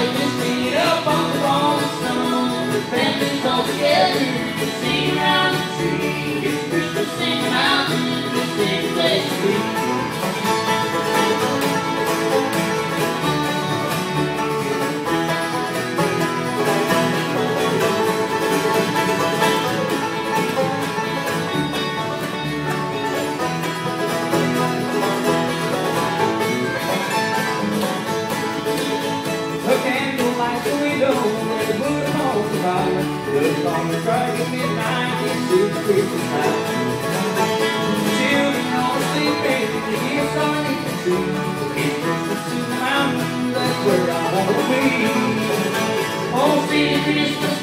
children seated up on the wall of stone. The families all together, singing around the tree. It's Christmas in the mountains, it's a big place to be. Look on the track at midnight into the Christmas night. Children all sleeping, the gifts underneath the tree. It's Christmas in the mountains, that's where I want to be. Oh, see Christmas